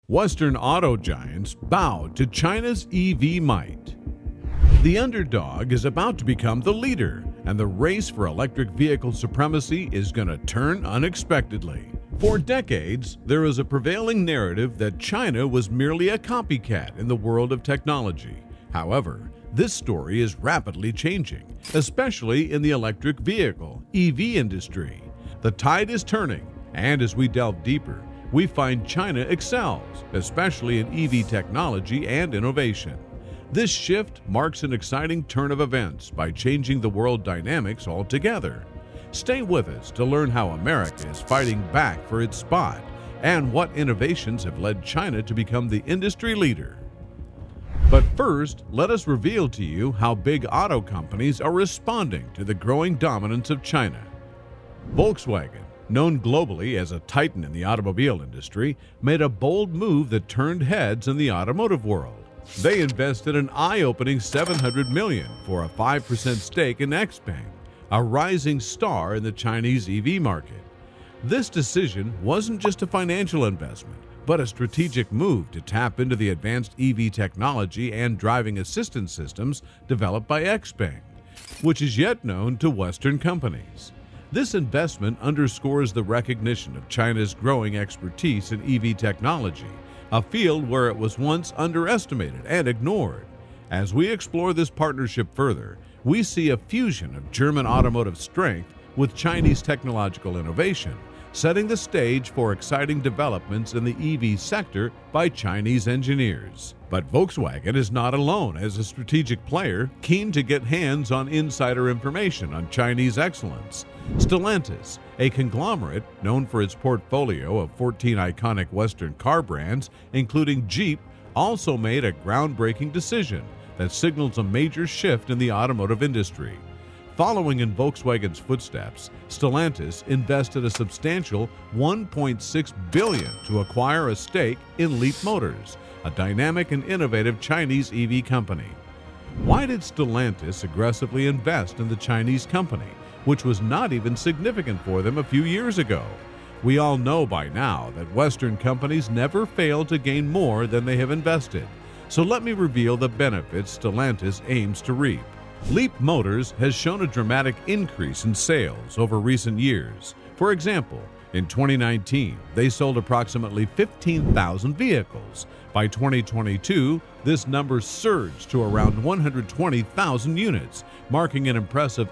Western auto giants bow to China's EV might. The underdog is about to become the leader, and the race for electric vehicle supremacy is going to turn unexpectedly. For decades, there is a prevailing narrative that China was merely a copycat in the world of technology. However, this story is rapidly changing, especially in the electric vehicle (EV) industry. The tide is turning, and as we delve deeper, we find China excels, especially in EV technology and innovation. This shift marks an exciting turn of events by changing the world dynamics altogether. Stay with us to learn how America is fighting back for its spot and what innovations have led China to become the industry leader. But first, let us reveal to you how big auto companies are responding to the growing dominance of China. Volkswagen, known globally as a titan in the automobile industry, made a bold move that turned heads in the automotive world. They invested an eye-opening $700 million for a 5% stake in Xpeng, a rising star in the Chinese EV market. This decision wasn't just a financial investment, but a strategic move to tap into the advanced EV technology and driving assistance systems developed by Xpeng, which is yet known to Western companies. This investment underscores the recognition of China's growing expertise in EV technology, a field where it was once underestimated and ignored. As we explore this partnership further, we see a fusion of German automotive strength with Chinese technological innovation, setting the stage for exciting developments in the EV sector by Chinese engineers. But Volkswagen is not alone as a strategic player keen to get hands on insider information on Chinese excellence. Stellantis, a conglomerate known for its portfolio of 14 iconic Western car brands, including Jeep, also made a groundbreaking decision that signals a major shift in the automotive industry. Following in Volkswagen's footsteps, Stellantis invested a substantial $1.6 billion to acquire a stake in Leap Motors, a dynamic and innovative Chinese EV company. Why did Stellantis aggressively invest in the Chinese company, which was not even significant for them a few years ago? We all know by now that Western companies never fail to gain more than they have invested. So let me reveal the benefits Stellantis aims to reap. Leap Motors has shown a dramatic increase in sales over recent years. For example, in 2019, they sold approximately 15,000 vehicles. By 2022, this number surged to around 120,000 units, marking an impressive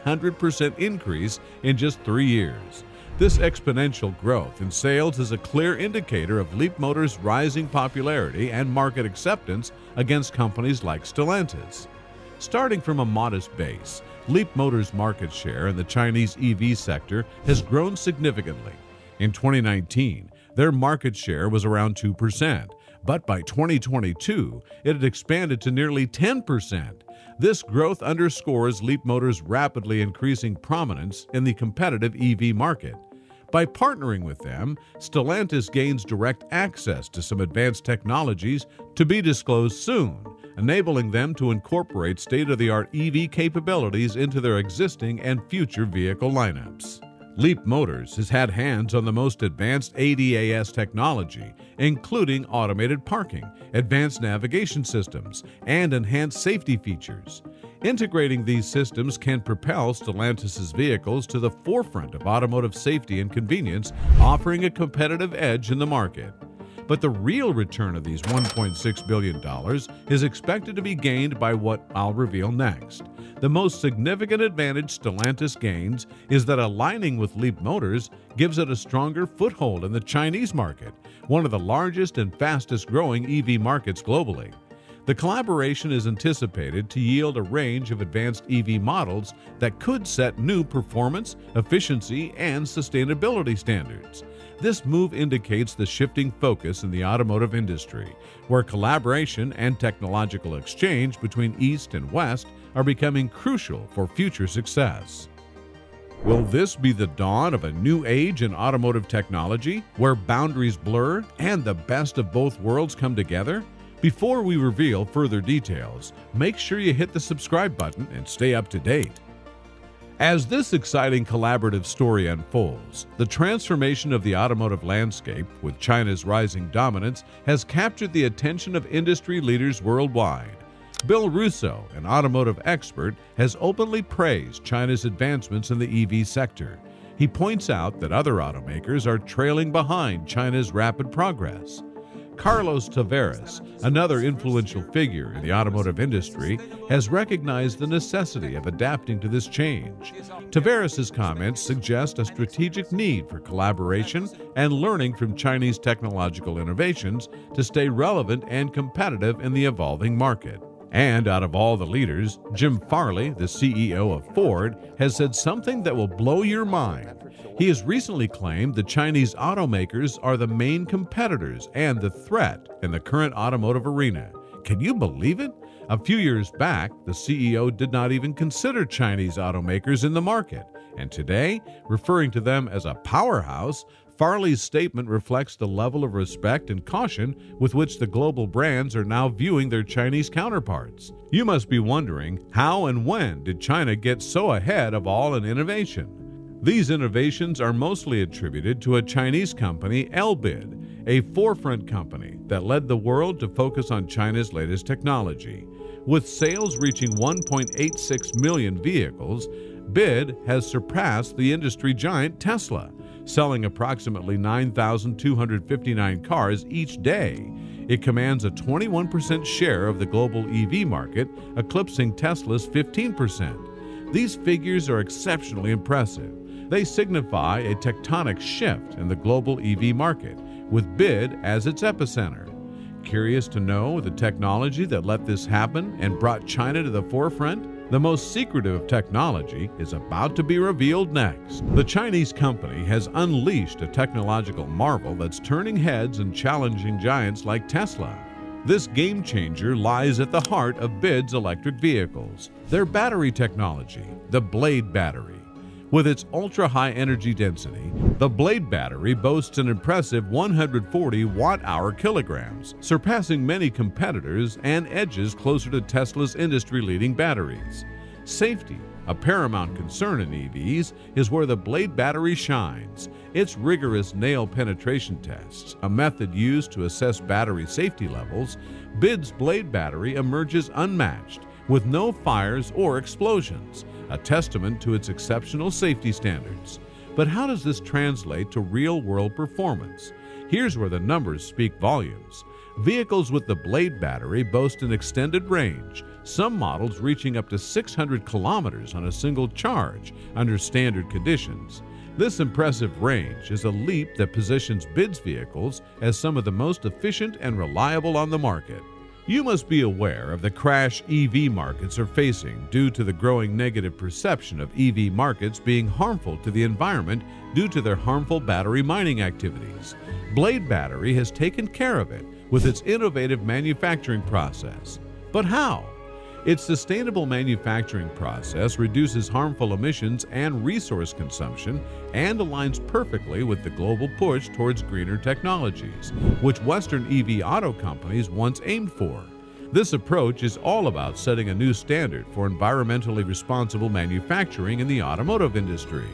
800% increase in just 3 years. This exponential growth in sales is a clear indicator of Leap Motors' rising popularity and market acceptance against companies like Stellantis. Starting from a modest base, Leap Motors' market share in the Chinese EV sector has grown significantly. In 2019, their market share was around 2%, but by 2022, it had expanded to nearly 10%. This growth underscores Leap Motors' rapidly increasing prominence in the competitive EV market. By partnering with them, Stellantis gains direct access to some advanced technologies to be disclosed soon, enabling them to incorporate state-of-the-art EV capabilities into their existing and future vehicle lineups. Leap Motors has had hands on the most advanced ADAS technology, including automated parking, advanced navigation systems, and enhanced safety features. Integrating these systems can propel Stellantis' vehicles to the forefront of automotive safety and convenience, offering a competitive edge in the market. But the real return of these $1.6 billion is expected to be gained by what I'll reveal next. The most significant advantage Stellantis gains is that aligning with Leap Motors gives it a stronger foothold in the Chinese market, one of the largest and fastest growing EV markets globally. The collaboration is anticipated to yield a range of advanced EV models that could set new performance, efficiency, and sustainability standards. This move indicates the shifting focus in the automotive industry, where collaboration and technological exchange between East and West are becoming crucial for future success. Will this be the dawn of a new age in automotive technology, where boundaries blur and the best of both worlds come together? Before we reveal further details, make sure you hit the subscribe button and stay up to date. As this exciting collaborative story unfolds, the transformation of the automotive landscape, with China's rising dominance, has captured the attention of industry leaders worldwide. Bill Russo, an automotive expert, has openly praised China's advancements in the EV sector. He points out that other automakers are trailing behind China's rapid progress. Carlos Tavares, another influential figure in the automotive industry, has recognized the necessity of adapting to this change. Tavares' comments suggest a strategic need for collaboration and learning from Chinese technological innovations to stay relevant and competitive in the evolving market. And out of all the leaders, Jim Farley, the CEO of Ford, has said something that will blow your mind. He has recently claimed the Chinese automakers are the main competitors and the threat in the current automotive arena. Can you believe it? A few years back, the CEO did not even consider Chinese automakers in the market. And today, referring to them as a powerhouse, Farley's statement reflects the level of respect and caution with which the global brands are now viewing their Chinese counterparts. You must be wondering, how and when did China get so ahead of all in innovation? These innovations are mostly attributed to a Chinese company, Elbit, a forefront company that led the world to focus on China's latest technology. With sales reaching 1.86 million vehicles, BID has surpassed the industry giant Tesla, selling approximately 9,259 cars each day. It commands a 21% share of the global EV market, eclipsing Tesla's 15%. These figures are exceptionally impressive. They signify a tectonic shift in the global EV market, with BID as its epicenter. Curious to know the technology that let this happen and brought China to the forefront? The most secretive of technology is about to be revealed next. The Chinese company has unleashed a technological marvel that's turning heads and challenging giants like Tesla. This game changer lies at the heart of BID's electric vehicles, their battery technology, the Blade battery. With its ultra-high energy density, the Blade battery boasts an impressive 140 watt-hour kilograms, surpassing many competitors and edges closer to Tesla's industry-leading batteries. Safety, a paramount concern in EVs, is where the Blade battery shines. Its rigorous nail penetration tests, a method used to assess battery safety levels, BID's Blade battery emerges unmatched, with no fires or explosions, a testament to its exceptional safety standards. But how does this translate to real-world performance? Here's where the numbers speak volumes. Vehicles with the Blade battery boast an extended range, some models reaching up to 600 kilometers on a single charge under standard conditions. This impressive range is a leap that positions BID's vehicles as some of the most efficient and reliable on the market. You must be aware of the crash EV markets are facing due to the growing negative perception of EV markets being harmful to the environment due to their harmful battery mining activities. Blade Battery has taken care of it with its innovative manufacturing process. But how? Its sustainable manufacturing process reduces harmful emissions and resource consumption and aligns perfectly with the global push towards greener technologies, which Western EV auto companies once aimed for. This approach is all about setting a new standard for environmentally responsible manufacturing in the automotive industry.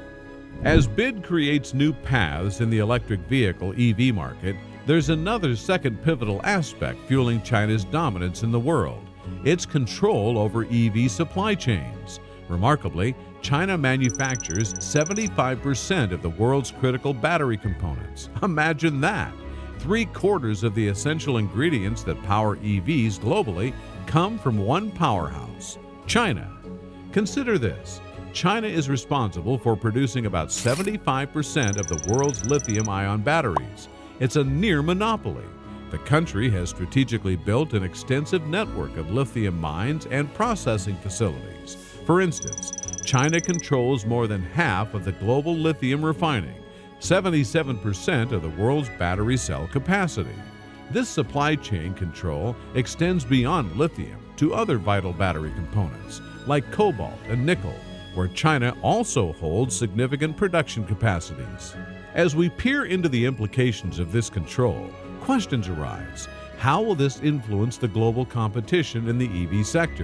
As BID creates new paths in the electric vehicle EV market, there's another second pivotal aspect fueling China's dominance in the world: its control over EV supply chains. Remarkably, China manufactures 75% of the world's critical battery components. Imagine that! 3/4 of the essential ingredients that power EVs globally come from one powerhouse, China. Consider this. China is responsible for producing about 75% of the world's lithium-ion batteries. It's a near monopoly. The country has strategically built an extensive network of lithium mines and processing facilities. For instance, China controls more than half of the global lithium refining, 77% of the world's battery cell capacity. This supply chain control extends beyond lithium to other vital battery components, like cobalt and nickel, where China also holds significant production capacities. As we peer into the implications of this control, questions arise. How will this influence the global competition in the EV sector?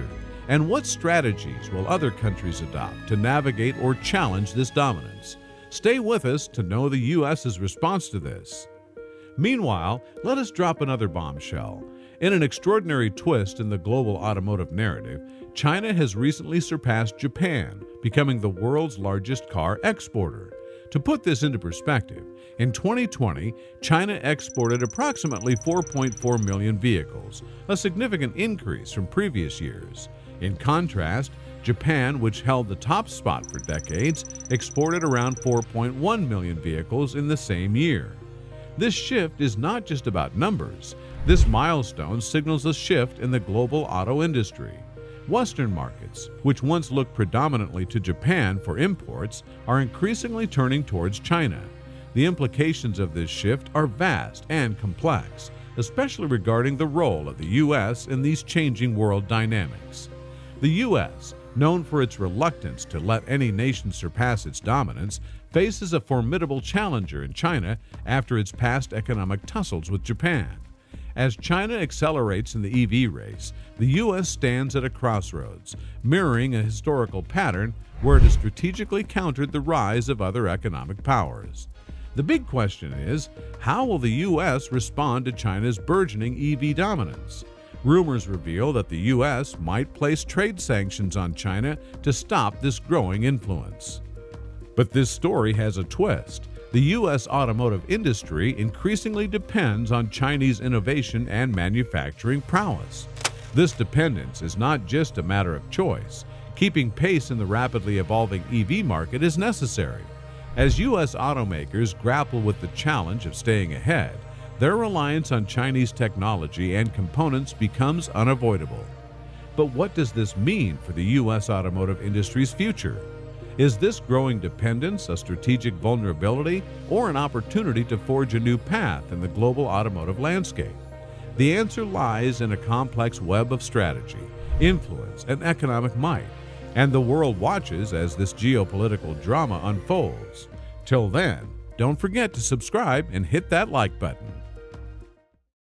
And what strategies will other countries adopt to navigate or challenge this dominance? Stay with us to know the U.S.'s response to this. Meanwhile, let us drop another bombshell. In an extraordinary twist in the global automotive narrative, China has recently surpassed Japan, becoming the world's largest car exporter. To put this into perspective, in 2020, China exported approximately 4.4 million vehicles, a significant increase from previous years. In contrast, Japan, which held the top spot for decades, exported around 4.1 million vehicles in the same year. This shift is not just about numbers. This milestone signals a shift in the global auto industry. Western markets, which once looked predominantly to Japan for imports, are increasingly turning towards China. The implications of this shift are vast and complex, especially regarding the role of the U.S. in these changing world dynamics. The U.S., known for its reluctance to let any nation surpass its dominance, faces a formidable challenger in China after its past economic tussles with Japan. As China accelerates in the EV race, the U.S. stands at a crossroads, mirroring a historical pattern where it has strategically countered the rise of other economic powers. The big question is, how will the U.S. respond to China's burgeoning EV dominance? Rumors reveal that the U.S. might place trade sanctions on China to stop this growing influence. But this story has a twist. The U.S. automotive industry increasingly depends on Chinese innovation and manufacturing prowess. This dependence is not just a matter of choice. Keeping pace in the rapidly evolving EV market is necessary. As U.S. automakers grapple with the challenge of staying ahead, their reliance on Chinese technology and components becomes unavoidable. But what does this mean for the U.S. automotive industry's future? Is this growing dependence a strategic vulnerability or an opportunity to forge a new path in the global automotive landscape? The answer lies in a complex web of strategy, influence, and economic might, and the world watches as this geopolitical drama unfolds. Till then, don't forget to subscribe and hit that like button.